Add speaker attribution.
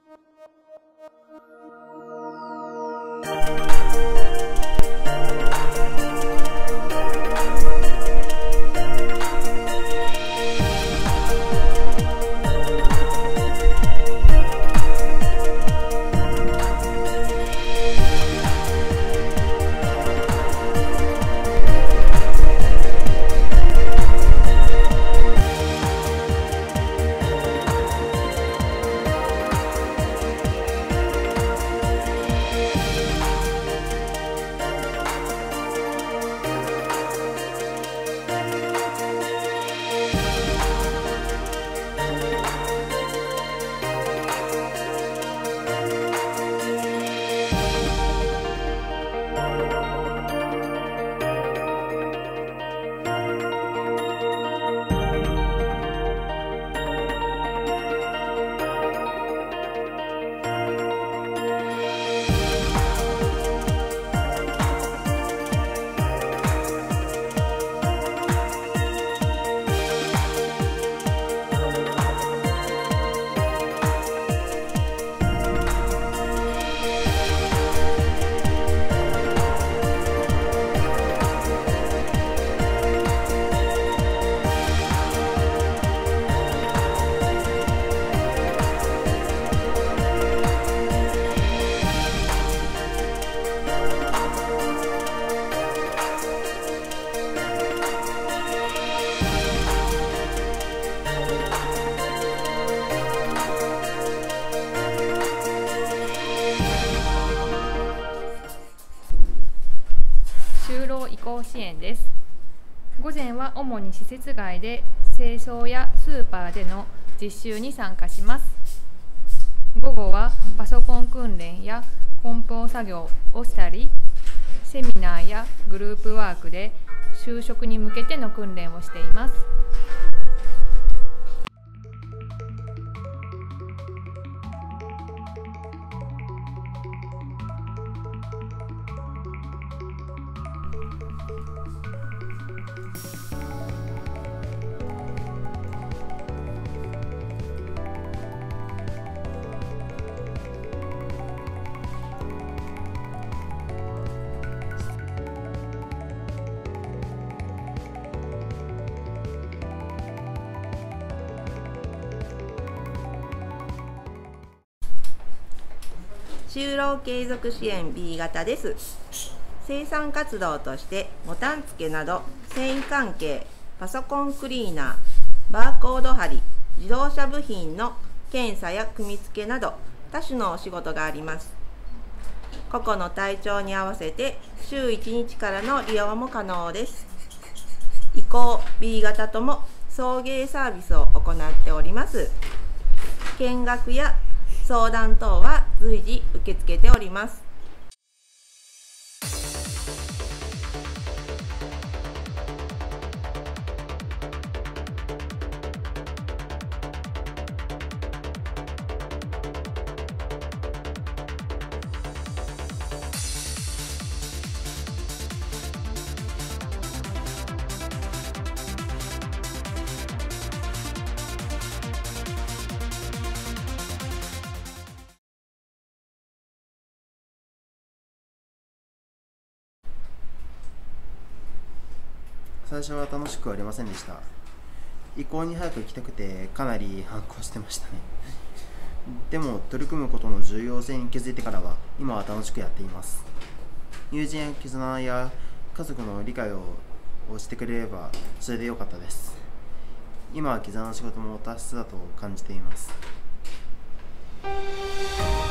Speaker 1: 就労移行支援です。午前は主に施設外で清掃やスーパーでの実習に参加します。午後はパソコン訓練や梱包作業をしたり、セミナーやグループワークで就職に向けての訓練をしています。
Speaker 2: 就労継続支援 B 型です。生産活動としてボタン付けなど繊維関係、パソコンクリーナー、バーコード貼り、自動車部品の検査や組み付けなど多種のお仕事があります。個々の体調に合わせて週1日からの利用も可能です。移行 B 型とも送迎サービスを行っております。見学や相談等は随時受け付けております。
Speaker 3: 最初は楽しくありませんでした。移行に早く行きたくてかなり反抗してましたね。でも取り組むことの重要性に気づいてからは今は楽しくやっています。友人や絆や家族の理解をしてくれればそれでよかったです。今は絆の仕事も大切だと感じています。